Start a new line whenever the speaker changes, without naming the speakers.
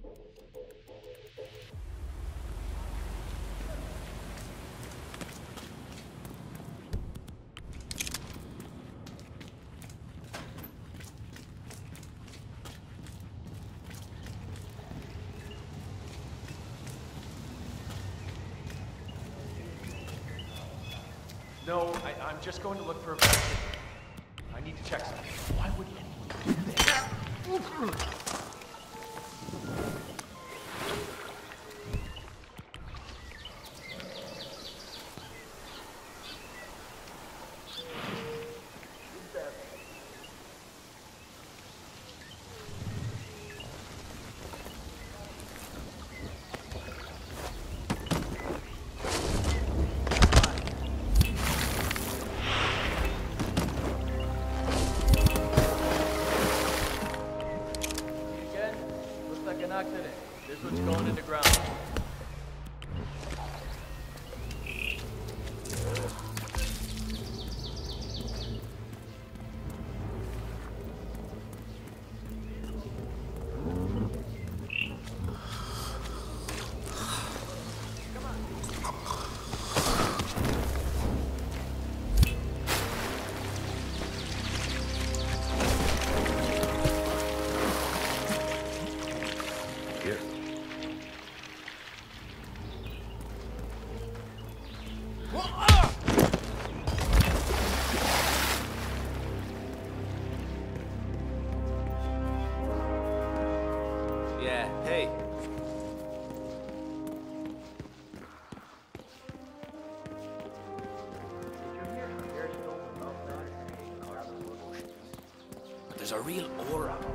No, I'm just going to look for a vaccine. I need to check something. Why would anyone do that? Accident. This one's going in the ground.
Yeah, hey. But there's a real aura